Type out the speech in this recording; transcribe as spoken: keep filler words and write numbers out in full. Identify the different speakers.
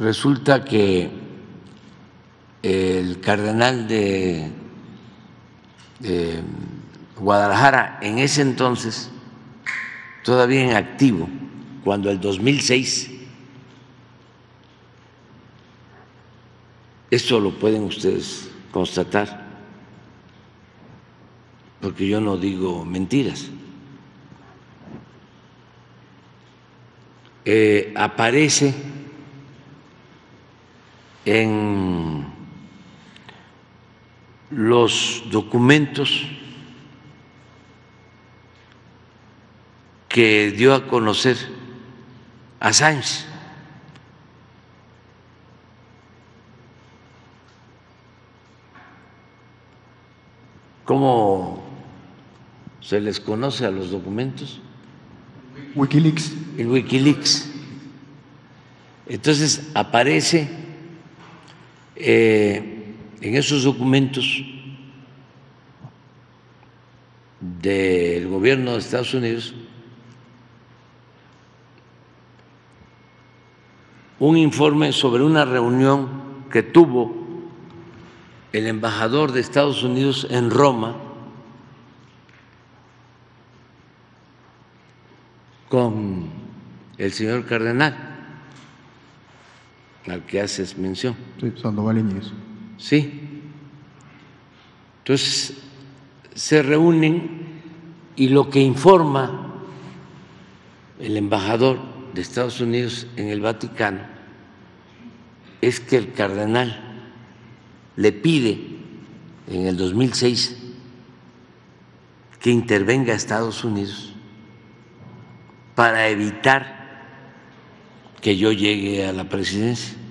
Speaker 1: resulta que el cardenal de, de Guadalajara, en ese entonces, todavía en activo, cuando el dos mil seis, esto lo pueden ustedes constatar, porque yo no digo mentiras, eh, aparece en los documentos que dio a conocer Assange. ¿Cómo se les conoce a los documentos?
Speaker 2: Wikileaks.
Speaker 1: El Wikileaks. Entonces aparece eh, en esos documentos del gobierno de Estados Unidos un informe sobre una reunión que tuvo el embajador de Estados Unidos en Roma con el señor cardenal al que haces mención.
Speaker 2: Sí, Sandoval Íñiguez.
Speaker 1: Sí. Entonces se reúnen y lo que informa el embajador de Estados Unidos en el Vaticano es que el cardenal le pide en el dos mil seis que intervenga a Estados Unidos para evitar que yo llegue a la presidencia.